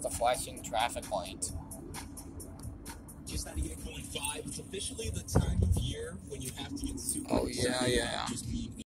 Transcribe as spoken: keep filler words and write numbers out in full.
the flashing traffic light. Just at eight point five, it's officially the time of year when you have to get super Oh, yeah, yeah. just